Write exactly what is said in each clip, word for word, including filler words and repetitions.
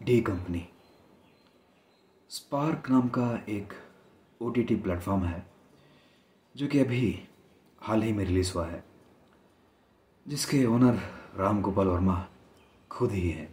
D company spark नाम का एक ओ टी टी प्लेटफॉर्म है जो कि अभी हाल ही में रिलीज़ हुआ है, जिसके ओनर राम गोपाल वर्मा खुद ही हैं।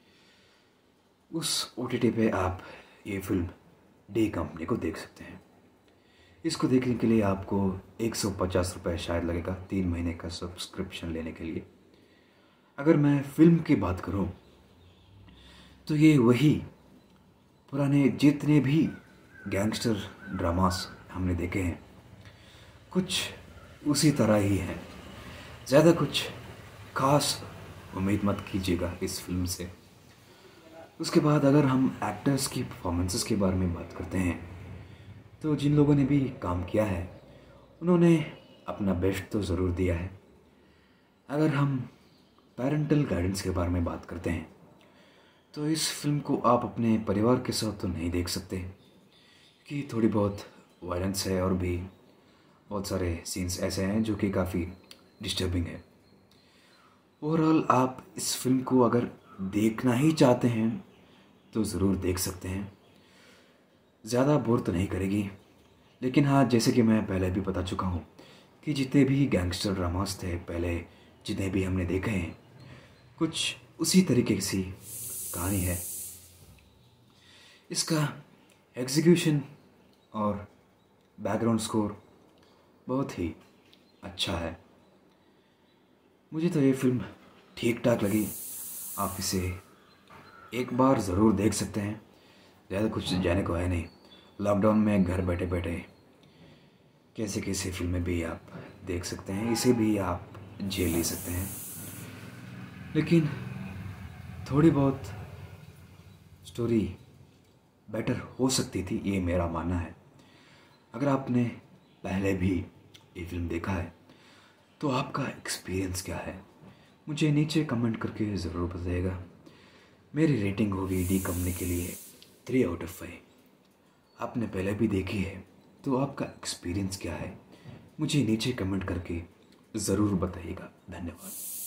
उस ओ टी टी पे आप ये फिल्म डी कंपनी को देख सकते हैं। इसको देखने के लिए आपको एक सौ पचास रुपये शायद लगेगा, तीन महीने का सब्सक्रिप्शन लेने के लिए। अगर मैं फिल्म की बात करूं तो ये वही पुराने जितने भी गैंगस्टर ड्रामास हमने देखे हैं कुछ उसी तरह ही हैं। ज़्यादा कुछ खास उम्मीद मत कीजिएगा इस फिल्म से। उसके बाद अगर हम एक्टर्स की परफॉर्मेंसेस के बारे में बात करते हैं तो जिन लोगों ने भी काम किया है उन्होंने अपना बेस्ट तो ज़रूर दिया है। अगर हम पेरेंटल गाइडेंस के बारे में बात करते हैं तो इस फिल्म को आप अपने परिवार के साथ तो नहीं देख सकते कि थोड़ी बहुत वायलेंस है और भी बहुत सारे सीन्स ऐसे हैं जो कि काफ़ी डिस्टर्बिंग है। ओवरऑल आप इस फिल्म को अगर देखना ही चाहते हैं तो ज़रूर देख सकते हैं। ज़्यादा बोर तो नहीं करेगी, लेकिन हाँ, जैसे कि मैं पहले भी बता चुका हूँ कि जितने भी गैंगस्टर ड्रामास थे पहले जितने भी हमने देखे हैं कुछ उसी तरीके की कहानी है। इसका एग्जीक्यूशन और बैकग्राउंड स्कोर बहुत ही अच्छा है। मुझे तो ये फिल्म ठीक ठाक लगी। आप इसे एक बार ज़रूर देख सकते हैं। ज़्यादा कुछ जाने को है नहीं। लॉकडाउन में घर बैठे बैठे कैसे कैसे फिल्में भी आप देख सकते हैं, इसे भी आप झेल ले सकते हैं। लेकिन थोड़ी बहुत स्टोरी बेटर हो सकती थी, ये मेरा मानना है। अगर आपने पहले भी ये फिल्म देखा है तो आपका एक्सपीरियंस क्या है मुझे नीचे कमेंट करके ज़रूर बताइएगा। मेरी रेटिंग होगी डी कंपनी के लिए थ्री आउट ऑफ फाइव। आपने पहले भी देखी है तो आपका एक्सपीरियंस क्या है मुझे नीचे कमेंट करके ज़रूर बताइएगा। धन्यवाद।